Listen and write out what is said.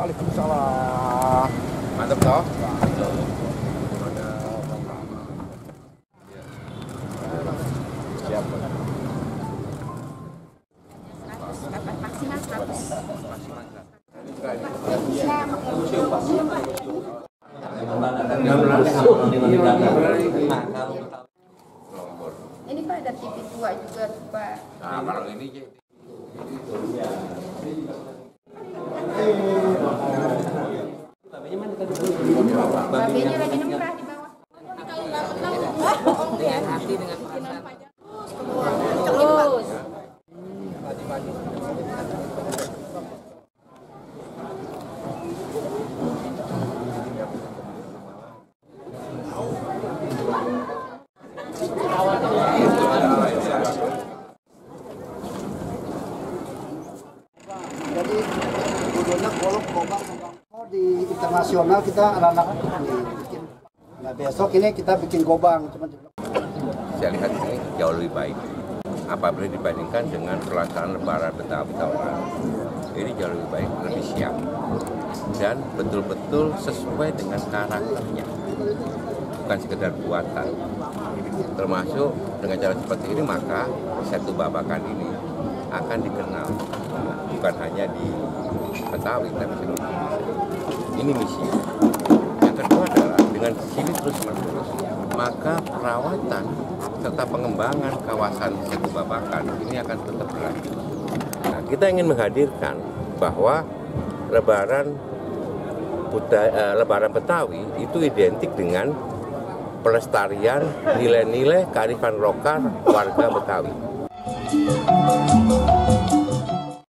Waalaikumsalam. Mantap toh? Siap. Maksimal 100. Ini Pak ada TV tua juga Pak. Nah, kalau ini babenya lagi nemprah di bawah. Hati dengan pajak. Terus. Jadi judulnya Golok Gobang di internasional kita anak-anak bikin. Nah besok ini kita bikin gobang. Saya lihat ini jauh lebih baik apabila dibandingkan dengan pelaksanaan Lebaran Betawi tahun lalu. Ini jauh lebih baik, lebih siap dan betul-betul sesuai dengan karakternya, bukan sekedar buatan. Termasuk dengan cara seperti ini maka Setu Babakan ini akan dikenal bukan hanya di Betawi tapi seluruh Indonesia. Ini misi. Yang kedua adalah dengan sini terus-menerus maka perawatan serta pengembangan kawasan Setu Babakan ini akan tetap berlanjut. Nah, kita ingin menghadirkan bahwa Lebaran Betawi itu identik dengan pelestarian nilai-nilai kearifan lokal warga Betawi.